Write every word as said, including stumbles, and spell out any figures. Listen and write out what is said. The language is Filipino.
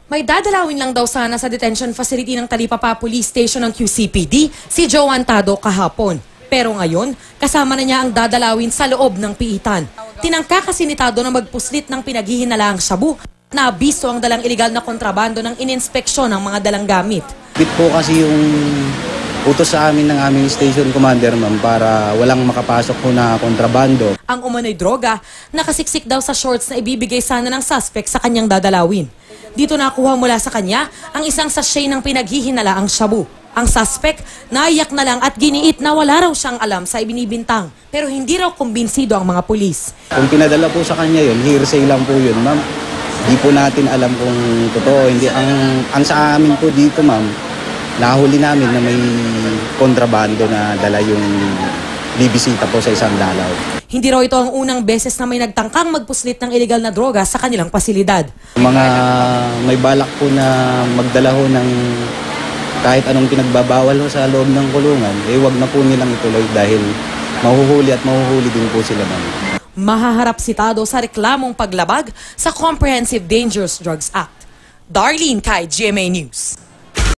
May dadalawin lang daw sana sa detention facility ng Talipapa Police Station ng Q C P D si Joan Tado kahapon. Pero ngayon, kasama na niya ang dadalawin sa loob ng piitan. Tinangka kasi ni Tado na magpuslit ng pinaghihinalaang shabu na abiso ang dalang iligal na kontrabando ng ininspeksyon ng mga dalang gamit. Bit po kasi yung utos sa amin ng aming station commander, ma'am, para walang makapasok po na kontrabando. Ang umano'y droga, nakasiksik daw sa shorts na ibibigay sana ng suspect sa kanyang dadalawin. Dito nakuha mula sa kanya ang isang sachet ng pinaghihinalaang shabu. Ang suspect, naiyak na lang at giniit na wala raw siyang alam sa ibinibintang. Pero hindi raw kumbinsido ang mga pulis. Kung pinadala po sa kanya yun, hearsay lang po yun, ma'am. Hindi po natin alam kung totoo. Hindi, ang, ang sa amin po dito, ma'am, nahuli namin na may kontrabando na dala yung bibisita po sa isang dalaw. Hindi raw ito ang unang beses na may nagtangkang magpuslit ng illegal na droga sa kanilang pasilidad. Mga may balak po na magdala ho ng kahit anong pinagbabawal ho sa loob ng kulungan, eh wag na po nilang ituloy dahil mahuhuli at mahuhuli din po sila, ma'am. Mahaharap si Tado sa reklamong paglabag sa Comprehensive Dangerous Drugs Act. Darlene Kai, G M A News.